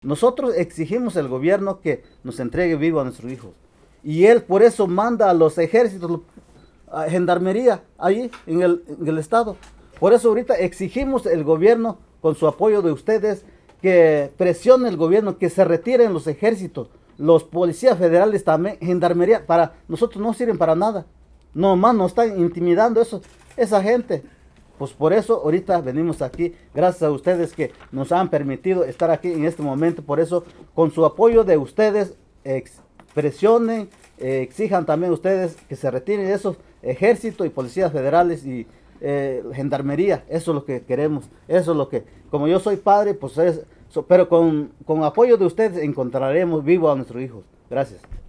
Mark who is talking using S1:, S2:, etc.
S1: Nosotros exigimos al gobierno que nos entregue vivo a nuestros hijos. Y él por eso manda a los ejércitos, a gendarmería, ahí en el estado. Por eso ahorita exigimos el gobierno, con su apoyo de ustedes, que presione el gobierno, que se retiren los ejércitos, los policías federales también, gendarmería, para nosotros no sirven para nada. Nomás nos están intimidando esa gente. Pues por eso ahorita venimos aquí, gracias a ustedes que nos han permitido estar aquí en este momento. Por eso, con su apoyo de ustedes, presionen, exijan también ustedes que se retiren esos ejércitos y policías federales y gendarmería. Eso es lo que queremos, eso es lo que, como yo soy padre, pues pero con apoyo de ustedes encontraremos vivo a nuestros hijos. Gracias.